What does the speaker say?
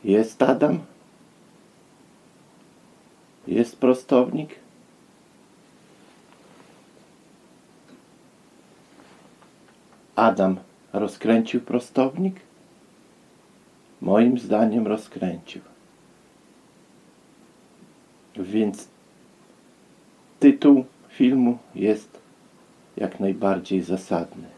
Jest Adam? Jest prostownik? Adam rozkręcił prostownik? Moim zdaniem rozkręcił. Więc tytuł filmu jest jak najbardziej zasadny.